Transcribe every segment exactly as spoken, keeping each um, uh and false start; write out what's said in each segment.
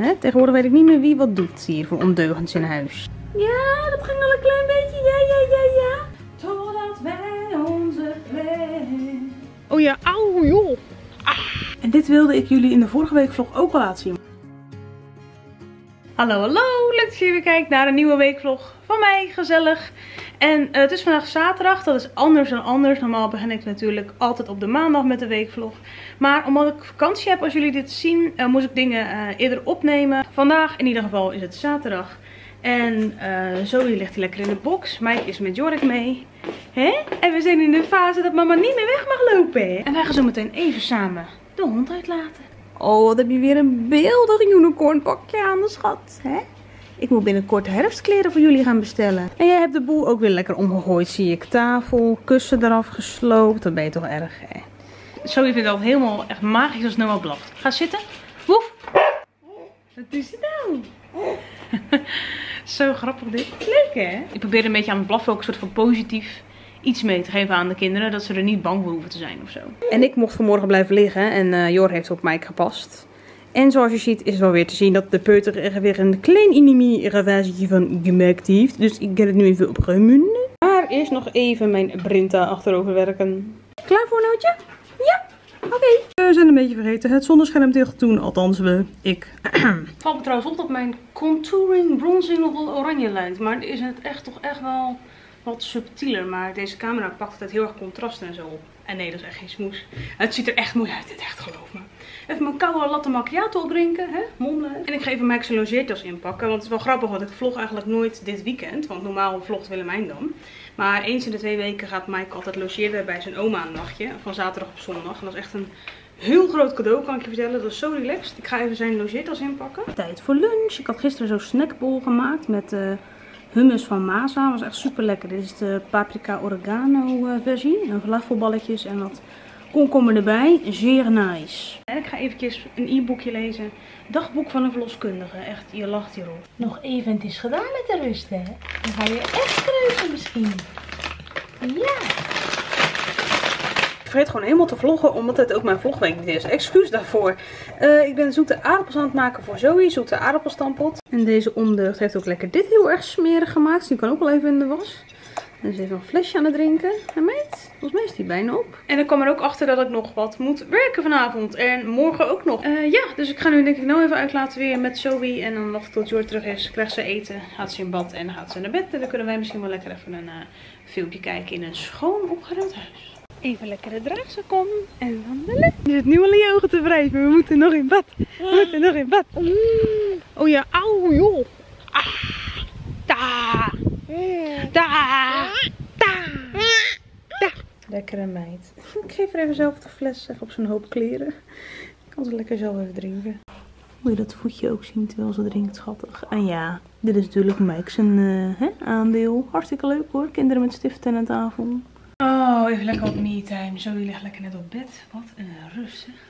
Hè? Tegenwoordig weet ik niet meer wie wat doet hier voor ondeugens in huis. Ja, dat ging al een klein beetje. Ja, ja, ja, ja. Totdat wij onze plek. Oh ja, auw joh. Ah. En dit wilde ik jullie in de vorige week vlog ook al laten zien. Hallo, hallo. Leuk dat je weer kijkt naar een nieuwe weekvlog van mij. Gezellig. En uh, het is vandaag zaterdag. Dat is anders dan anders. Normaal begin ik natuurlijk altijd op de maandag met de weekvlog. Maar omdat ik vakantie heb, als jullie dit zien, uh, moest ik dingen uh, eerder opnemen. Vandaag in ieder geval is het zaterdag. En uh, Zoe ligt hier lekker in de box. Mike is met Jorik mee. Hè? En we zijn in de fase dat mama niet meer weg mag lopen. Hè? En wij gaan zo meteen even samen de hond uitlaten. Oh, wat heb je weer een beeldig unicornpakje aan de schat. Hè? Ik moet binnenkort herfstkleren voor jullie gaan bestellen. En jij hebt de boel ook weer lekker omgegooid, zie ik. Tafel, kussen eraf gesloopt. Dat ben je toch erg, hè? Zoe vindt het helemaal echt magisch als Noah blaft. Ga zitten. Woef. Wat is het nou? Zo grappig dit. Leuk, hè? Ik probeer een beetje aan het blaffen ook een soort van positief iets mee te geven aan de kinderen. Dat ze er niet bang voor hoeven te zijn of zo. En ik mocht vanmorgen blijven liggen. En uh, Jor heeft op Mike gepast. En zoals je ziet is het wel weer te zien dat de peuter er weer een klein inimi-ravagetje van gemaakt heeft. Dus ik ga het nu even opruimen. Maar eerst nog even mijn Brinta achterover werken. Klaar voor, Nootje? Ja, oké. Okay. We zijn een beetje vergeten het zonnescherm dicht te doen. Althans we, ik. Het valt me trouwens op dat mijn contouring bronzing nog wel oranje lijkt. Maar is het echt toch echt wel wat subtieler. Maar deze camera pakt het heel erg contrast en zo op. En nee, dat is echt geen smoes. Het ziet er echt mooi uit, dit echt, geloof me. Even mijn koude latte macchiato opdrinken, hè, mommelen. En ik ga even mijn logeertas inpakken, want het is wel grappig, want ik vlog eigenlijk nooit dit weekend. Want normaal vlogt Willemijn dan. Maar eens in de twee weken gaat Mike altijd logeren bij zijn oma een nachtje. Van zaterdag op zondag. En dat is echt een heel groot cadeau, kan ik je vertellen. Dat is zo relaxed. Ik ga even zijn logeertas inpakken. Tijd voor lunch. Ik had gisteren zo'n snackbowl gemaakt met uh, hummus van Masa. Dat was echt super lekker. Dit is de paprika oregano uh, versie. En falafelballetjes en wat komkommer erbij. Zeer nice. En ik ga eventjes een e-boekje lezen. Dagboek van een verloskundige. Echt, je lacht hierop. Nog even, het is gedaan met de rust, hè. Dan ga je echt kreuzen misschien. Ja. Ik vergeet gewoon helemaal te vloggen, omdat het ook mijn vlogweek niet is. Excuus daarvoor. Uh, ik ben zoete aardappels aan het maken voor Zoe. Zoete aardappelstampot. En deze ondeugd heeft ook lekker dit heel erg smerig gemaakt. Dus die kan ook wel even in de was. En ze even een flesje aan het drinken. En meid, volgens mij is die bijna op. En ik kwam er ook achter dat ik nog wat moet werken vanavond. En morgen ook nog. Uh, ja, dus ik ga nu denk ik nou even uitlaten weer met Zoe. En dan wacht ik tot Jor terug is. Krijgt ze eten. Gaat ze in bad en dan gaat ze naar bed. En dan kunnen wij misschien wel lekker even een uh, filmpje kijken in een schoon opgeruimd huis. Even lekker de draagzak om. En wandelen. Je zit nu al in je ogen te wrijven. We moeten nog in bad. We moeten nog in bad. Oh ja, auw joh. Ah. Da. Da. Da. Da. Lekkere meid. Ik geef er even zelf de fles zeg, op zo'n hoop kleren. Ik kan ze lekker zelf even drinken. Moet je dat voetje ook zien terwijl ze drinkt, schattig. En ja, dit is natuurlijk Mike zijn uh, hè, aandeel. Hartstikke leuk hoor. Kinderen met stiften aan tafel. Oh, even lekker op me-time. Zoe ligt lekker net op bed. Wat een rust zeg.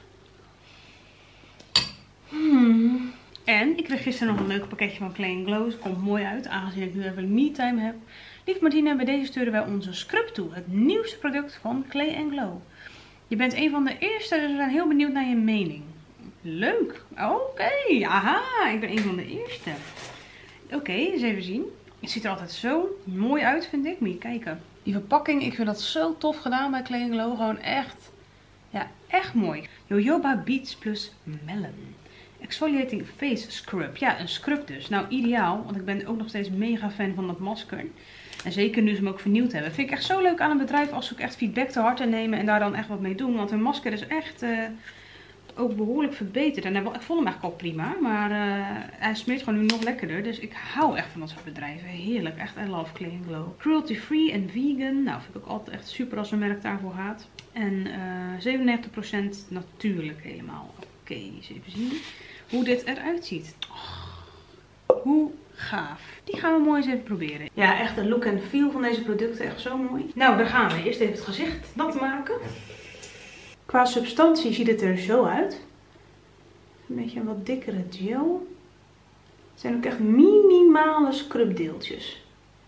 Hmm. En ik kreeg gisteren nog een leuk pakketje van Clay Glow. Het komt mooi uit, aangezien ik nu even me-time heb. Lief Martina, bij deze sturen wij onze scrub toe. Het nieuwste product van Clay Glow. Je bent een van de eerste, dus we zijn heel benieuwd naar je mening. Leuk. Oké, okay. Aha, ik ben een van de eerste. Oké, okay, eens even zien. Het ziet er altijd zo mooi uit, vind ik. Moet je kijken. Die verpakking, ik vind dat zo tof gedaan bij Clay Glow. Gewoon echt, ja, echt mooi. Jojoba Beats plus Melon. Exfoliating Face Scrub. Ja, een scrub dus. Nou, ideaal. Want ik ben ook nog steeds mega fan van dat masker. En zeker nu ze hem ook vernieuwd hebben. Vind ik echt zo leuk aan een bedrijf als ze ook echt feedback te harte nemen. En daar dan echt wat mee doen. Want hun masker is echt uh, ook behoorlijk verbeterd. En ik vond hem eigenlijk al prima. Maar uh, hij smeert gewoon nu nog lekkerder. Dus ik hou echt van dat soort bedrijven. Heerlijk. Echt, I love Clay Glow. Cruelty free en vegan. Nou, vind ik ook altijd echt super als een merk daarvoor gaat. En uh, zevenennegentig procent natuurlijk helemaal. Oké, okay, eens even zien hoe dit eruit ziet. Oh, hoe gaaf. Die gaan we mooi eens even proberen. Ja, echt de look en feel van deze producten. Echt zo mooi. Nou, daar gaan we. Eerst even het gezicht nat maken. Qua substantie ziet het er zo uit. Een beetje een wat dikkere gel. Het zijn ook echt minimale scrubdeeltjes.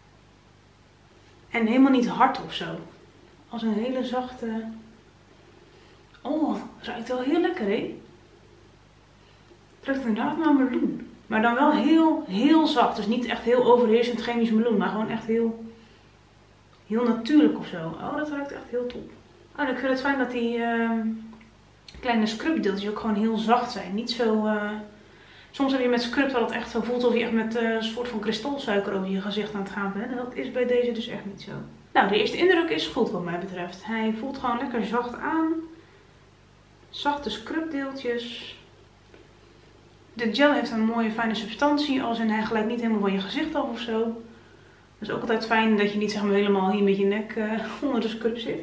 En helemaal niet hard of zo. Als een hele zachte... Oh, dat ruikt wel heel lekker, hè? Het ruikt inderdaad naar meloen. Maar dan wel heel, heel zacht. Dus niet echt heel overheersend chemisch meloen. Maar gewoon echt heel, heel natuurlijk of zo. Oh, dat ruikt echt heel top. Oh, ik vind het fijn dat die uh, kleine scrubdeeltjes ook gewoon heel zacht zijn. Niet zo... Uh... Soms heb je met scrub dat het echt zo voelt alsof je echt met uh, een soort van kristalsuiker over je gezicht aan het gaan bent. En dat is bij deze dus echt niet zo. Nou, de eerste indruk is goed wat mij betreft. Hij voelt gewoon lekker zacht aan. Zachte scrubdeeltjes. De gel heeft een mooie fijne substantie, als in hij glijdt niet helemaal van je gezicht af of zo. Dat is ook altijd fijn dat je niet zeg maar helemaal hier met je nek uh, onder de scrub zit.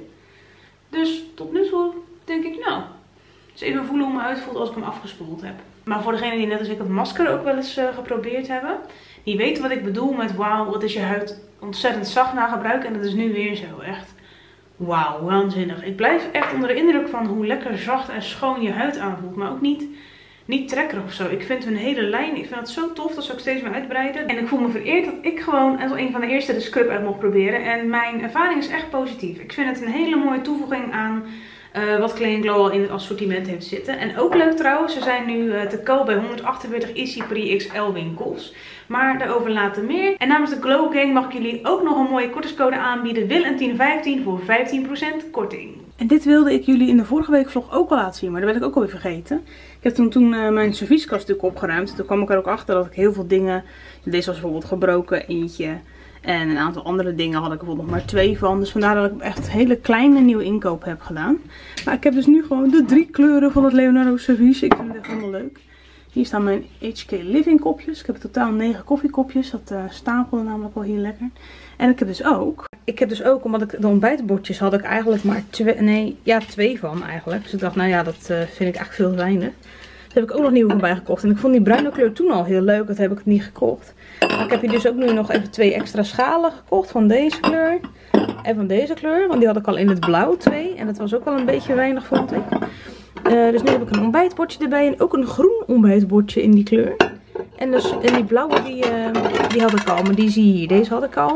Dus tot nu toe denk ik nou, eens even voelen hoe me uitvoelt als ik hem afgespoeld heb. Maar voor degenen die net als ik het masker ook wel eens uh, geprobeerd hebben, die weten wat ik bedoel met wauw, wat is je huid ontzettend zacht na gebruik. En dat is nu weer zo, echt wauw, waanzinnig. Ik blijf echt onder de indruk van hoe lekker zacht en schoon je huid aanvoelt, maar ook niet... Niet trekkerig of zo. Ik vind hun hele lijn, ik vind het zo tof. Dat ze ook steeds meer uitbreiden. En ik voel me vereerd dat ik gewoon als een van de eerste de scrub uit mocht proberen. En mijn ervaring is echt positief. Ik vind het een hele mooie toevoeging aan uh, wat Clay and Glow al in het assortiment heeft zitten. En ook leuk trouwens, ze zijn nu uh, te koop bij honderdachtenveertig Easy Pre X L winkels. Maar daarover later meer. En namens de Glow Gang mag ik jullie ook nog een mooie kortingscode aanbieden. Wil en tien vijftien voor vijftien procent korting. En dit wilde ik jullie in de vorige week vlog ook al laten zien, maar dat ben ik ook alweer vergeten. Ik heb toen, toen uh, mijn servieskast natuurlijk opgeruimd. Toen kwam ik er ook achter dat ik heel veel dingen... Deze was bijvoorbeeld gebroken, eentje. En een aantal andere dingen had ik bijvoorbeeld nog maar twee van. Dus vandaar dat ik echt hele kleine nieuwe inkoop heb gedaan. Maar ik heb dus nu gewoon de drie kleuren van het Leonardo servies. Ik vind het echt helemaal leuk. Hier staan mijn H K Living kopjes. Ik heb in totaal negen koffiekopjes. Dat uh, stapelde namelijk wel heel lekker. En ik heb dus ook... Ik heb dus ook, omdat ik de ontbijtbordjes had ik eigenlijk maar twee... Nee, ja, twee van eigenlijk. Dus ik dacht, nou ja, dat uh, vind ik eigenlijk veel te weinig. Dus heb ik ook nog nieuwe van bijgekocht. En ik vond die bruine kleur toen al heel leuk. Dat heb ik het niet gekocht. Maar ik heb hier dus ook nu nog even twee extra schalen gekocht. Van deze kleur. En van deze kleur. Want die had ik al in het blauw twee. En dat was ook wel een beetje weinig, vond ik. Uh, dus nu heb ik een ontbijtbordje erbij. En ook een groen ontbijtbordje in die kleur. En, dus, en die blauwe, die, uh, die had ik al. Maar die zie je hier. Deze had ik al.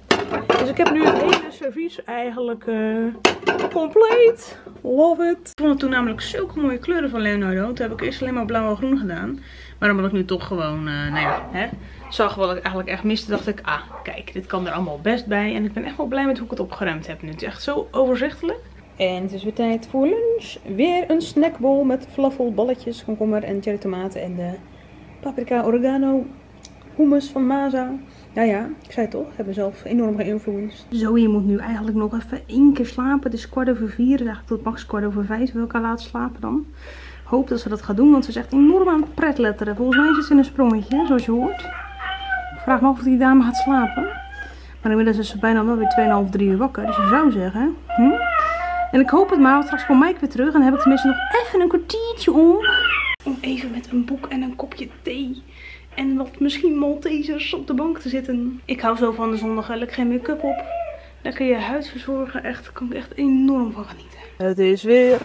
Dus ik heb nu het hele servies eigenlijk uh, compleet. Love it. Ik vond het toen namelijk zulke mooie kleuren van Leonardo. Toen heb ik eerst alleen maar blauw en groen gedaan. Maar omdat ik nu toch gewoon, uh, nou ja, hè, zag wat ik eigenlijk echt miste, dacht ik, ah, kijk, dit kan er allemaal best bij. En ik ben echt wel blij met hoe ik het opgeruimd heb nu. Het is echt zo overzichtelijk. En het is weer tijd voor lunch. Weer een snackbowl met flafelballetjes, komkommer en cherry tomaten en de paprika oregano hummus van Maza. Nou ja, ik zei het toch, hebben zelf enorm geïnfluenced. Zoe moet nu eigenlijk nog even één keer slapen. Het is kwart over vier, dus eigenlijk tot max kwart over vijf wil ik haar laten slapen dan. Hoop dat ze dat gaat doen, want ze is echt enorm aan het pretletteren. Volgens mij zit ze in een sprongetje, zoals je hoort. Ik vraag me af of die dame gaat slapen. Maar inmiddels is ze bijna wel weer tweeënhalf, drie uur wakker, dus je zou zeggen. Hm? En ik hoop het maar, want straks kom ik weer terug en dan heb ik tenminste nog even een kwartiertje om. Om even met een boek en een kopje thee en wat misschien Maltesers op de bank te zitten. Ik hou zo van de zondag, lekker geen make-up op. Lekker je huid verzorgen, echt, daar kan ik echt enorm van genieten. Het is weer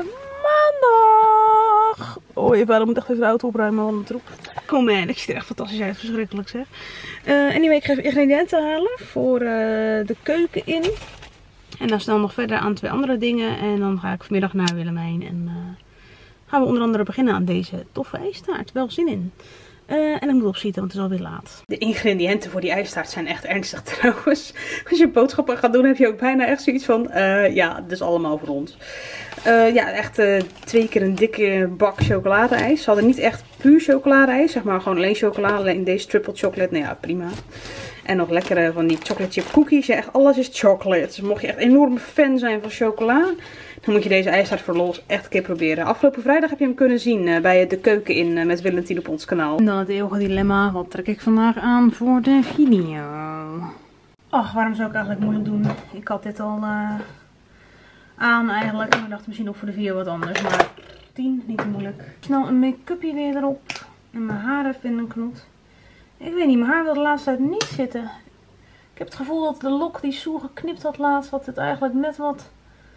maandag. Oh, je vader moet echt even de auto opruimen van de troep. Oh man, ik zie er echt fantastisch uit, verschrikkelijk zeg. Uh, anyway, ik ga even ingrediënten halen voor uh, de keuken in. En dan snel nog verder aan twee andere dingen. En dan ga ik vanmiddag naar Willemijn. En uh, gaan we onder andere beginnen aan deze toffe ijstaart. Wel zin in. Uh, en ik moet opschieten, want het is alweer laat. De ingrediënten voor die ijstaart zijn echt ernstig trouwens. Als je boodschappen gaat doen, heb je ook bijna echt zoiets van... Uh, ja, het is allemaal voor ons. Uh, ja, echt uh, twee keer een dikke bak chocoladeijs. Ze hadden niet echt puur chocoladeijs. Zeg maar gewoon alleen chocolade. Alleen deze triple chocolate. Nou ja, prima. En nog lekkere van die chocolate chip cookies. Ja, echt alles is chocolate. Dus mocht je echt enorm fan zijn van chocola, dan moet je deze ijstaart voor los echt een keer proberen. Afgelopen vrijdag heb je hem kunnen zien uh, bij de keuken in uh, met Willentien op ons kanaal. En dan het eeuwige dilemma. Wat trek ik vandaag aan voor de video? Ach, waarom zou ik eigenlijk moeilijk doen? Ik had dit al uh, aan eigenlijk. En ik dacht misschien nog voor de video wat anders. Maar tien, niet te moeilijk. Snel een make-upje weer erop. En mijn haar even in een knot. Ik weet niet, mijn haar wil de laatste tijd niet zitten. Ik heb het gevoel dat de lok die Soe geknipt had laatst, dat het eigenlijk net wat...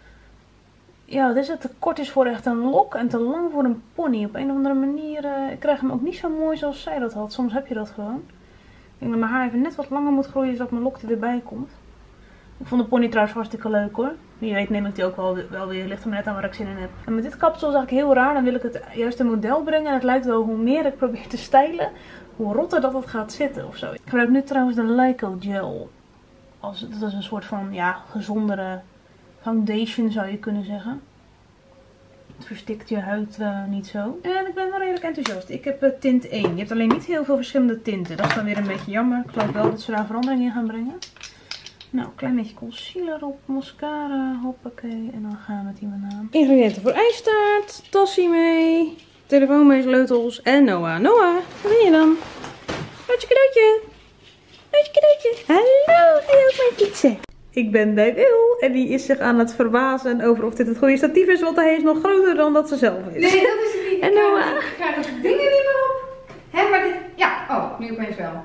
Ja, dat het te kort is voor echt een lok en te lang voor een pony. Op een of andere manier, uh, ik krijg hem ook niet zo mooi zoals zij dat had. Soms heb je dat gewoon. Ik denk dat mijn haar even net wat langer moet groeien, zodat mijn lok er weer bij komt. Ik vond de pony trouwens hartstikke leuk hoor. Wie weet neem ik die ook wel, wel weer. Ligt er maar net aan waar ik zin in heb. En met dit kapsel is eigenlijk heel raar. Dan wil ik het juiste model brengen. En het lijkt wel hoe meer ik probeer te stylen, hoe rotter dat het gaat zitten of zo. Ik gebruik nu trouwens de Lyco Gel. Als, dat is een soort van ja, gezondere foundation zou je kunnen zeggen. Het verstikt je huid uh, niet zo. En ik ben wel redelijk enthousiast. Ik heb uh, tint één. Je hebt alleen niet heel veel verschillende tinten. Dat is dan weer een beetje jammer. Ik geloof wel dat ze daar verandering in gaan brengen. Nou, een klein beetje concealer op, mascara, hoppakee. En dan gaan we met die banaan. Ingrediënten voor ijstaart, tassie mee, telefoon mee, sleutels en Noah. Noah, wat ben je dan? Lootje cadeautje. Lootje cadeautje. Hallo, ga je ook mee fietsen? Ik ben bij Wil en die is zich aan het verbazen over of dit het goede statief is, want hij is nog groter dan dat ze zelf is. Nee, dat is het niet. En Noah. Ik krijg de dingen niet meer op. Hé, maar dit... Ja, oh, nu opeens wel.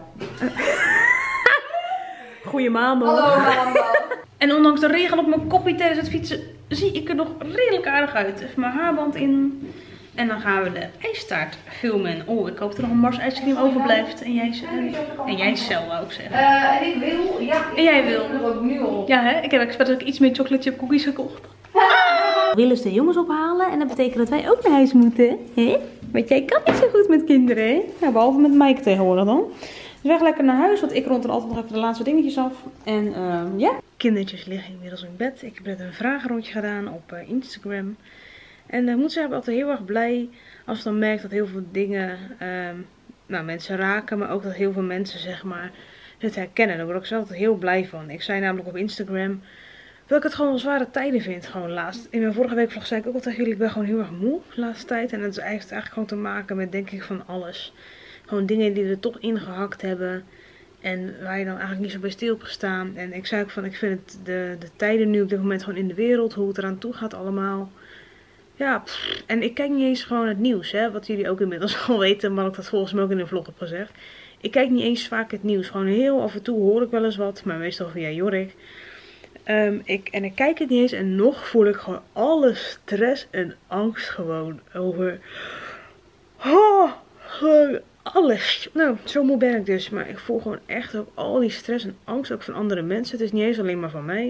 Goeie maandag. Hallo maandag. En ondanks de regen op mijn koppie tijdens het fietsen zie ik er nog redelijk aardig uit. Even mijn haarband in. En dan gaan we de ijstaart filmen. Oh, ik hoop dat er nog een Mars ijscream overblijft. En jij, en jij zelf wou ik zeggen. Uh, en ik wil, ja. En jij wil. Ik wil ook nu al. Ja, hè? Ik heb expres iets meer chocolate chip cookies gekocht. Willen ze de jongens ophalen en dat betekent dat wij ook naar huis moeten. Hè? Want jij kan niet zo goed met kinderen, hè? Ja, behalve met Mike tegenwoordig dan. Dus weg lekker naar huis, want ik rond er altijd nog even de laatste dingetjes af. En um, ja. Kindertjes liggen inmiddels in bed. Ik heb net een vragenrondje gedaan op uh, Instagram. En ik uh, moet zeggen, ik ben altijd heel erg blij als ik dan merk dat heel veel dingen um, nou, mensen raken. Maar ook dat heel veel mensen zeg maar het herkennen. Daar word ik zelf altijd heel blij van. Ik zei namelijk op Instagram dat ik het gewoon wel zware tijden vind. Gewoon laatst. In mijn vorige weekvlog zei ik ook al tegen jullie, ik ben gewoon heel erg moe de laatste tijd. En dat is eigenlijk, eigenlijk gewoon te maken met denk ik van alles. Gewoon dingen die er toch ingehakt hebben. En waar je dan eigenlijk niet zo bij stil hebt gestaan. En ik zei ook van, ik vind het de, de tijden nu op dit moment gewoon in de wereld. Hoe het eraan toe gaat allemaal. Ja, pff. En ik kijk niet eens gewoon het nieuws. Hè, wat jullie ook inmiddels al weten. Maar ik dat volgens mij ook in de vlog heb gezegd. Ik kijk niet eens vaak het nieuws. Gewoon heel af en toe hoor ik wel eens wat. Maar meestal via Jorik. Um, ik, en ik kijk het niet eens. En nog voel ik gewoon alle stress en angst gewoon over. Oh, gewoon alles. Nou, zo moe ben ik dus. Maar ik voel gewoon echt ook al die stress en angst ook van andere mensen. Het is niet eens alleen maar van mij.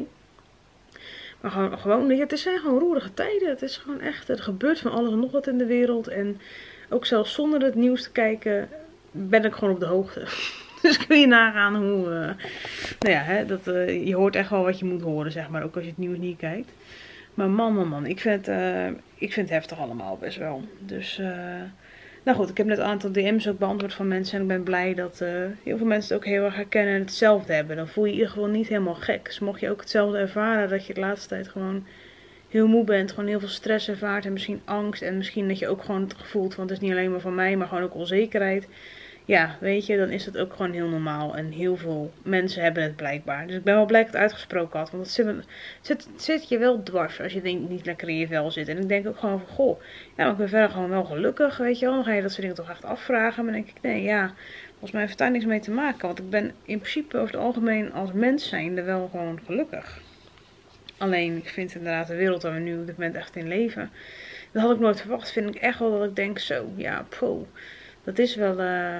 Maar gewoon, gewoon het zijn gewoon roerige tijden. Het is gewoon echt, er gebeurt van alles en nog wat in de wereld. En ook zelfs zonder het nieuws te kijken, ben ik gewoon op de hoogte. Dus kun je nagaan hoe, uh, nou ja, hè, dat, uh, je hoort echt wel wat je moet horen, zeg maar. Ook als je het nieuws niet kijkt. Maar man, man, man. Ik vind, uh, ik vind het heftig allemaal best wel. Dus, uh, nou goed, ik heb net een aantal D M's ook beantwoord van mensen. En ik ben blij dat uh, heel veel mensen het ook heel erg herkennen en hetzelfde hebben. Dan voel je je in ieder geval niet helemaal gek. Dus mocht je ook hetzelfde ervaren, dat je de laatste tijd gewoon heel moe bent. Gewoon heel veel stress ervaart en misschien angst. En misschien dat je ook gewoon het gevoel, want het is niet alleen maar van mij, maar gewoon ook onzekerheid. Ja, weet je, dan is dat ook gewoon heel normaal. En heel veel mensen hebben het blijkbaar. Dus ik ben wel blij dat ik het uitgesproken had. Want het zit, zit, zit je wel dwars als je denk, niet lekker in je vel zit. En ik denk ook gewoon van, goh, ja, maar ik ben verder gewoon wel gelukkig, weet je wel. Dan ga je dat soort dingen toch echt afvragen. Maar dan denk ik, nee, ja, volgens mij heeft het daar niks mee te maken. Want ik ben in principe over het algemeen als mens zijnde wel gewoon gelukkig. Alleen, ik vind inderdaad de wereld waar we nu op dit moment echt in leven. Dat had ik nooit verwacht. Vind ik echt wel dat ik denk, zo, ja, poh. Dat is wel, uh,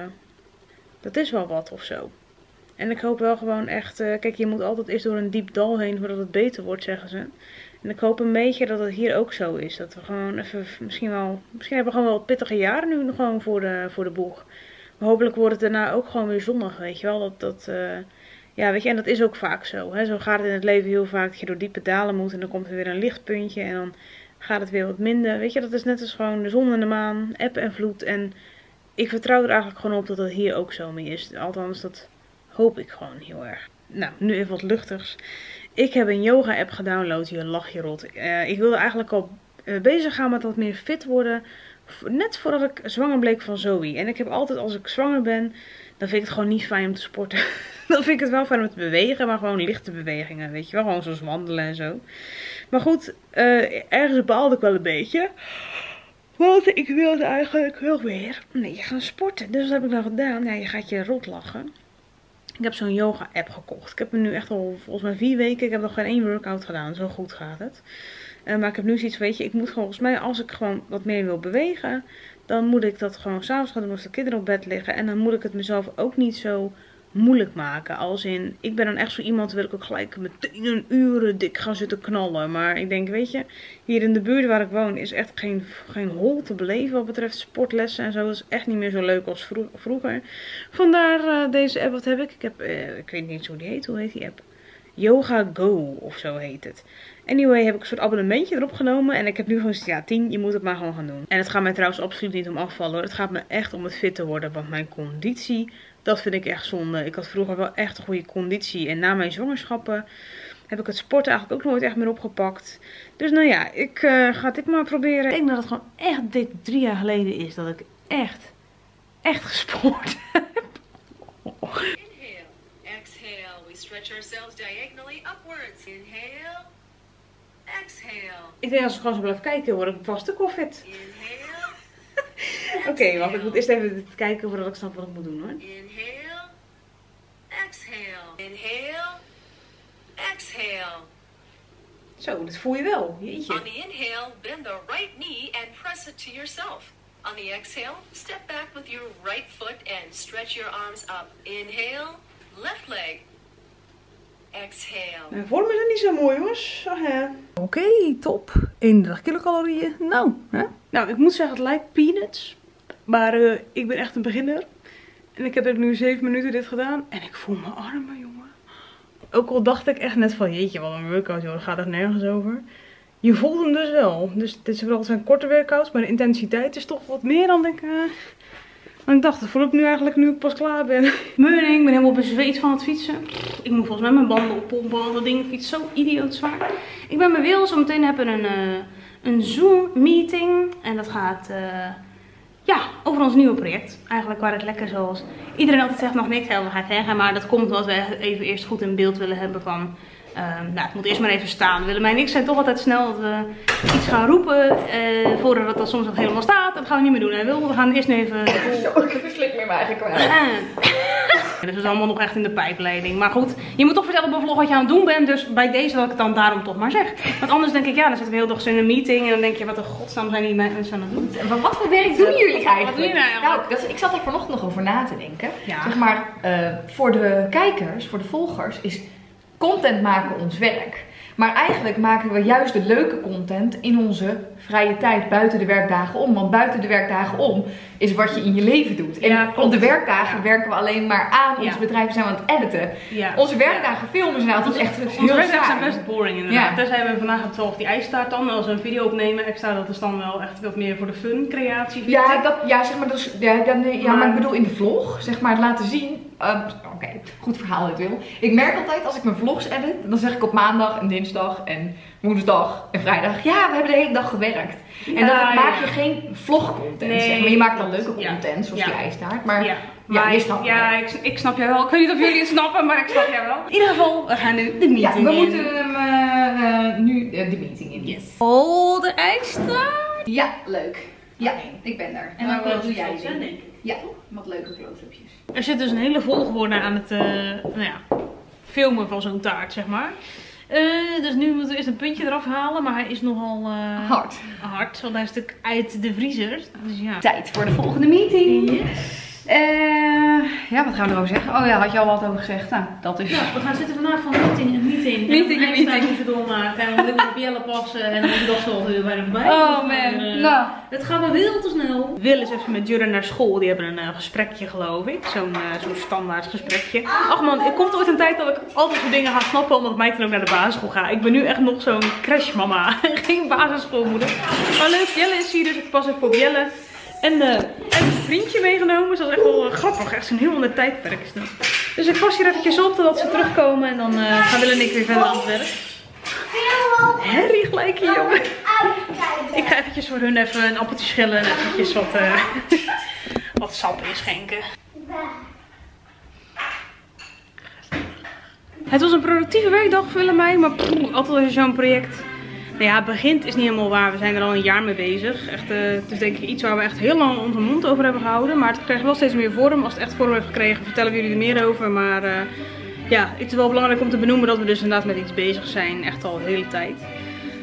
dat is wel wat of zo. En ik hoop wel gewoon echt, uh, kijk je moet altijd eerst door een diep dal heen voordat het beter wordt, zeggen ze. En ik hoop een beetje dat het hier ook zo is. Dat we gewoon even, misschien wel, misschien hebben we gewoon wel pittige jaren nu nog gewoon voor de, voor de boeg. Maar hopelijk wordt het daarna ook gewoon weer zonnig, weet je wel. Dat, dat, uh, ja, weet je, en dat is ook vaak zo. Hè? Zo gaat het in het leven heel vaak, dat je door diepe dalen moet en dan komt er weer een lichtpuntje en dan gaat het weer wat minder. Weet je, dat is net als gewoon de zon en de maan, eb en vloed en ik vertrouw er eigenlijk gewoon op dat het hier ook zo mee is. Althans, dat hoop ik gewoon heel erg. Nou, nu even wat luchtigs. Ik heb een yoga app gedownload. Je lach je rot. Uh, ik wilde eigenlijk al uh, bezig gaan met wat meer fit worden. Net voordat ik zwanger bleek van Zoe. En ik heb altijd, als ik zwanger ben, dan vind ik het gewoon niet fijn om te sporten. Dan vind ik het wel fijn om te bewegen, maar gewoon lichte bewegingen. Weet je wel, gewoon zoals wandelen en zo. Maar goed, uh, ergens baalde ik wel een beetje. Want ik wilde eigenlijk wel weer nee, gaan sporten. Dus wat heb ik nou gedaan? Ja, je gaat je rot lachen. Ik heb zo'n yoga app gekocht. Ik heb hem nu echt al volgens mij vier weken. Ik heb nog geen één workout gedaan. Zo goed gaat het. Uh, maar ik heb nu zoiets, weet je, ik moet gewoon, volgens mij als ik gewoon wat meer wil bewegen. Dan moet ik dat gewoon s'avonds gaan doen als de kinderen op bed liggen. En dan moet ik het mezelf ook niet zo moeilijk maken. Als in, ik ben dan echt zo iemand, wil ik ook gelijk meteen een uren dik gaan zitten knallen. Maar ik denk, weet je, hier in de buurt waar ik woon is echt geen, geen hol te beleven wat betreft sportlessen en zo. Dat is echt niet meer zo leuk als vro vroeger. Vandaar uh, deze app, wat heb ik? Ik heb, uh, ik weet niet eens hoe die heet. Hoe heet die app? Yoga Go of zo heet het. Anyway, heb ik een soort abonnementje erop genomen. En ik heb nu gewoon gezegd, ja, tien, je moet het maar gewoon gaan doen. En het gaat mij trouwens absoluut niet om afvallen hoor. Het gaat me echt om het fit te worden. Want mijn conditie, dat vind ik echt zonde. Ik had vroeger wel echt een goede conditie. En na mijn zwangerschappen heb ik het sporten eigenlijk ook nooit echt meer opgepakt. Dus nou ja, ik uh, ga dit maar proberen. Ik denk dat het gewoon echt dit drie jaar geleden is. Dat ik echt, echt gesport heb. Stretch ourselves diagonally upwards. Inhale. Exhale. Ik denk als ik gewoon zo blijf kijken, word ik vast ook wel fit. Inhale. Oké, okay, wacht. Ik moet eerst even kijken voordat ik snap wat ik moet doen hoor. Inhale. Exhale. Inhale. Exhale. Zo, dat voel je wel. Jeetje. On the inhale, bend the right knee and press it to yourself. On the exhale, step back with your right foot and stretch your arms up. Inhale. Left leg. Exhale. Mijn vormen zijn niet zo mooi hoor. Oké, okay, top. eenendertig kilocalorieën. Nou, hè? Nou, ik moet zeggen, het lijkt peanuts. Maar uh, ik ben echt een beginner. En ik heb er nu zeven minuten dit gedaan. En ik voel mijn armen, jongen. Ook al dacht ik echt net van, jeetje, wat een workout, joh. Daar gaat echt nergens over. Je voelt hem dus wel. Dus dit zijn wel zijn korte workouts. Maar de intensiteit is toch wat meer dan ik... Uh... En ik dacht, dat voel ik nu eigenlijk nu ik pas klaar ben. Meuning, ik ben helemaal bezweet van het fietsen. Ik moet volgens mij mijn banden oppompen, want dat ding fietst zo idioot zwaar. Ik ben mijn wil, zo meteen hebben we een, uh, een Zoom meeting. En dat gaat uh, ja, over ons nieuwe project. Eigenlijk waar het lekker zoals iedereen altijd zegt nog niks over gaat zeggen. Maar dat komt omdat we even eerst goed in beeld willen hebben van... Uh, nou, het moet eerst maar even staan. Willemijn en ik zijn toch altijd snel dat we iets gaan roepen. Uh, voordat het dan soms nog helemaal staat. Dat gaan we niet meer doen. Hè, Wil? We gaan eerst even... Zo, ik verslik me eigenlijk wel. Dus dat is allemaal nog echt in de pijpleiding. Maar goed, je moet toch vertellen op een vlog wat je aan het doen bent. Dus bij deze dat ik het dan daarom toch maar zeg. Want anders denk ik, ja, dan zitten we heel dag in een meeting. En dan denk je, wat een godsnaam zijn die mensen aan het doen. Maar wat voor werk doen jullie eigenlijk? Wat doen jullie nou? Nou, dat is, ik zat er vanochtend nog over na te denken. Ja. Zeg maar, uh, voor de kijkers, voor de volgers, is content maken ons werk. Maar eigenlijk maken we juist de leuke content in onze vrije tijd buiten de werkdagen om. Want buiten de werkdagen om is wat je in je leven doet. En ja, op de werkdagen ja. werken we alleen maar aan. Ja. Ons bedrijf zijn we aan het editen. Ja. Onze werkdagen filmen zijn nou, het is echt heel Onze werkdagen zijn saai. best boring inderdaad. Ja. Dus hebben we vandaag het die ijstaart dan. Als we een video opnemen extra, dat is dan wel echt wat meer voor de fun creatie. Ja, dat, ja, zeg maar, dus, ja, dan, ja, maar, maar ik bedoel in de vlog, zeg maar, het laten zien. Uh, Oké, okay, goed verhaal dit wil. Ik merk altijd als ik mijn vlogs edit, dan zeg ik op maandag en dinsdag en woensdag en vrijdag, ja, we hebben de hele dag gewerkt. En dan ja, maak ja. je geen vlogcontent, nee, zeg maar. Je maakt dan leuke ja. content, zoals ja. die ijstaart, maar ja, ja, ja je ik, snapt ja ik, ik snap jij wel. Ik weet niet of jullie het snappen, maar ik snap jij wel. In ieder geval, we gaan nu de meeting ja, we in. moeten hem uh, uh, nu uh, de meeting in. Yes. Oh, de ijstaart. Ja, leuk. Ja, ik ben er. En nou, dan uh, doe jij het, denk ik. Ja, wat leuke close-upjes. Er zit dus een hele volgorde aan het uh, nou ja, filmen van zo'n taart, zeg maar. Uh, dus nu moeten we eerst een puntje eraf halen, maar hij is nogal uh, hard. hard, want hij is natuurlijk uit de vriezer. Dus ja. Tijd voor de volgende meeting. Yes. Uh, ja, wat gaan we erover zeggen? Oh ja, had je al wat over gezegd? Nou, dat is... Ja, we gaan zitten vandaag van meeting in meeting. Meeting in meeting. moeten doormaken en dan moet ik op Jelle passen en dan moet ik dat zo weer bij hem bij. Oh man, uh, nou. Het gaat wel heel te snel. Wil is even met Jurre naar school. Die hebben een uh, gesprekje, geloof ik. Zo'n uh, zo'n standaard gesprekje. Ach man, er komt ooit een tijd dat ik altijd voor dingen ga snappen omdat mij toen ook naar de basisschool ga. Ik ben nu echt nog zo'n crashmama. Geen basisschoolmoeder. Maar leuk, Jelle is hier, dus ik pas even op Jelle. En uh, heb een vriendje meegenomen. Dus dat is echt wel uh, grappig. Echt zo'n heel ander tijdperk is dat. Dus ik pas hier eventjes op totdat ze terugkomen. En dan uh, gaan Wil en ik weer verder aan het werk. Harry gelijk hier, jongen. Ik ga eventjes voor hun even een appeltje schillen. En eventjes wat, uh, wat sap inschenken. Het was een productieve werkdag voor Willemijn. Maar pff, altijd als je zo'n project... Nou ja, begint is niet helemaal waar. We zijn er al een jaar mee bezig. Echt, uh, het is denk ik iets waar we echt heel lang onze mond over hebben gehouden. Maar het krijgt wel steeds meer vorm. Als het echt vorm heeft gekregen, vertellen we jullie er meer over. Maar uh, ja, het is wel belangrijk om te benoemen dat we dus inderdaad met iets bezig zijn. Echt al de hele tijd.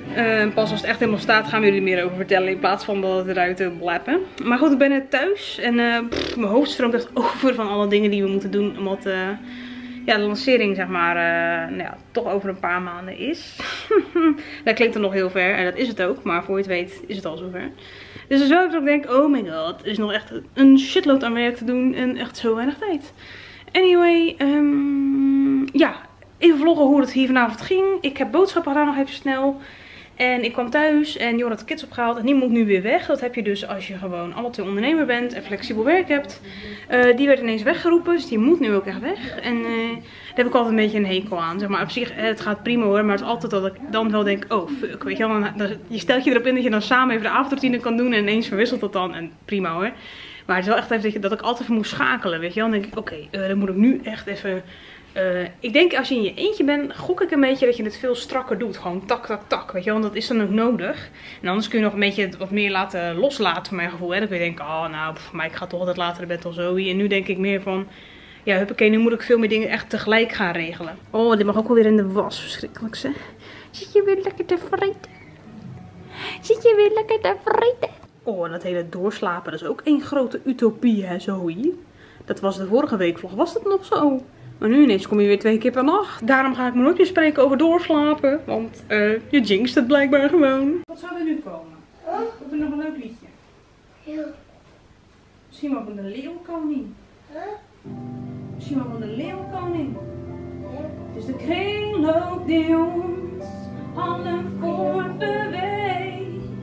Uh, pas als het echt helemaal staat gaan we jullie er meer over vertellen. In plaats van dat het eruit te blappen. Maar goed, ik ben net thuis. En uh, pff, mijn hoofd stroomt echt over van alle dingen die we moeten doen. Omdat uh, ja, de lancering zeg maar uh, nou ja, toch over een paar maanden is. Dat klinkt er nog heel ver. En dat is het ook. Maar voor je het weet is het al zover. Dus er is wel dat ik denk, oh my god. Er is nog echt een shitload aan werk te doen. En echt zo weinig tijd. Anyway, um, ja. Even vloggen hoe het hier vanavond ging. Ik heb boodschappen gedaan nog even snel. En ik kwam thuis en Jor had de kids opgehaald. En die moet nu weer weg. Dat heb je dus als je gewoon alle twee ondernemer bent en flexibel werk hebt. Uh, die werd ineens weggeroepen. Dus die moet nu ook echt weg. En uh, daar heb ik altijd een beetje een hekel aan. Zeg maar op zich, het gaat prima hoor. Maar het is altijd dat ik dan wel denk, oh fuck. Weet je wel, dan, dan, je stelt je erop in dat je dan samen even de avondroutine kan doen. En ineens verwisselt dat dan. En prima hoor. Maar het is wel echt even dat ik altijd even moest schakelen. Weet je wel. Dan denk ik, oké, okay, uh, dan moet ik nu echt even... Uh, ik denk als je in je eentje bent, gok ik een beetje dat je het veel strakker doet. Gewoon tak, tak, tak. Weet je wel, want dat is dan ook nodig. En anders kun je nog een beetje wat meer laten loslaten van mijn gevoel. Hè? Dan kun je denken, oh nou, pff, maar ik ga toch altijd later naar bed of zo. En nu denk ik meer van, ja huppakee, nu moet ik veel meer dingen echt tegelijk gaan regelen. Oh, dit mag ook wel weer in de was. Verschrikkelijk zeg. Zit je weer lekker te vreten? Zit je weer lekker te vreten? Oh, en dat hele doorslapen, dat is ook één grote utopie hè, Zoe. Dat was de vorige week vlog, was dat nog zo? Maar nu ineens kom je weer twee keer per nacht. Daarom ga ik me nooit meer spreken over doorslapen. Want uh, je jinxt het blijkbaar gewoon. Wat zou er nu komen? Komt er nog een leuk liedje? Ja. Misschien wel van de Leeuwkoning. Huh? Misschien wel van de Leeuwkoning. Ja. Het is de kringloop die ons allen voortbeweegt.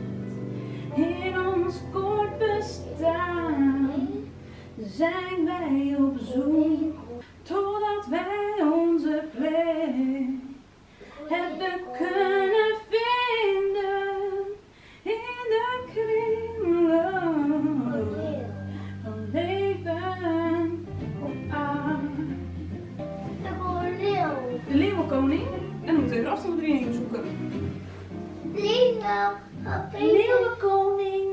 In ons kort bestaan zijn wij op zoek. Totdat wij onze plek hebben kunnen vinden in de kringloop van leven op aarde. De Leeuwenkoning? En dan moeten we de afstand erin heen zoeken. Leeuwenkoning.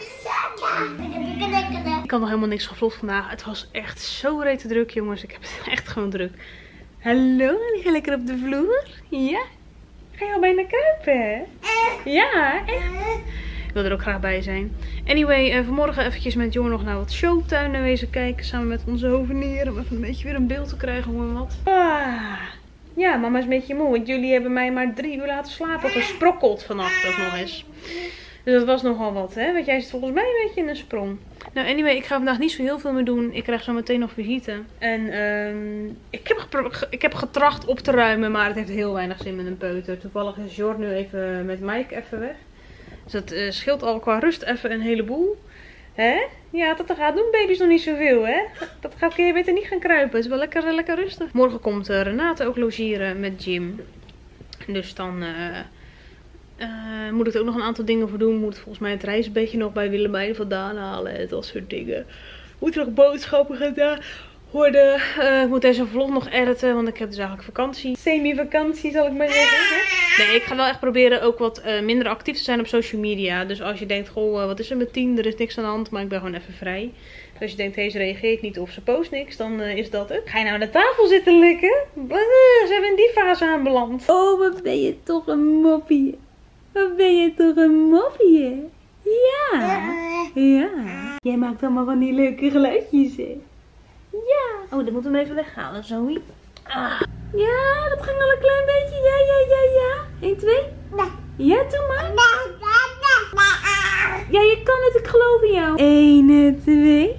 Ik had nog helemaal niks gevlogd vandaag. Het was echt zo rete druk, jongens. Ik heb het echt gewoon druk. Hallo, lig je lekker op de vloer? Ja? Ga je al bijna kruipen, hè? Ja, echt? Ik wil er ook graag bij zijn. Anyway, uh, vanmorgen eventjes met Jor nog naar wat showtuinen wezen kijken. Samen met onze hovenier. Om even een beetje weer een beeld te krijgen hoe en wat. Ah, ja, mama is een beetje moe. Want jullie hebben mij maar drie uur laten slapen. Gesprokkeld vannacht ook nog eens. Dus dat was nogal wat, hè? Want jij zit volgens mij een beetje in een sprong. Nou, anyway, ik ga vandaag niet zo heel veel meer doen. Ik krijg zo meteen nog visite. En um, ik, heb ik heb getracht op te ruimen, maar het heeft heel weinig zin met een peuter. Toevallig is Jor nu even met Mike even weg. Dus dat uh, scheelt al qua rust even een heleboel. Hè? Ja, dat gaat doen baby's nog niet zoveel, hè? Dat gaat, kun je beter niet gaan kruipen. Het is wel lekker, lekker rustig. Morgen komt uh, Renate ook logeren met Jim. Dus dan... Uh, Uh, moet ik er ook nog een aantal dingen voor doen. Moet volgens mij het reisbedje nog bij Willemijn vandaan halen. En dat soort dingen. Moet er nog boodschappen gedaan worden. Uh, ik moet deze vlog nog editen. Want ik heb dus eigenlijk vakantie. Semi-vakantie zal ik maar zeggen. Hè? Nee, ik ga wel echt proberen ook wat uh, minder actief te zijn op social media. Dus als je denkt, goh, uh, wat is er met tien? Er is niks aan de hand. Maar ik ben gewoon even vrij. Dus als je denkt, hé, ze reageert niet of ze post niks. Dan uh, is dat het. Ga je nou aan de tafel zitten likken? Uh, zijn we in die fase aanbeland. Oh, wat ben je toch een moppie. Wat ben je toch een moppie, hè? Ja. Ja. Jij maakt allemaal van die leuke geluidjes, hè? Ja. Oh, dan moeten we hem even weghalen, Zoe. Ah. Ja, dat ging al een klein beetje. Ja, ja, ja, ja. één, twee. Ja, doe maar. Ja, je kan het. Ik geloof in jou. één, twee.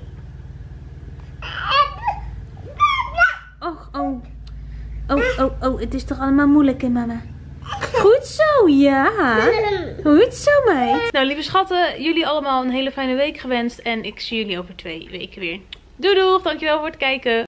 Och, oh. Oh, oh, oh. Het is toch allemaal moeilijk, hè, mama? Goed zo, ja. Goed zo, meid. Nou, lieve schatten, jullie allemaal een hele fijne week gewenst. En ik zie jullie over twee weken weer. Doei doeg, dankjewel voor het kijken.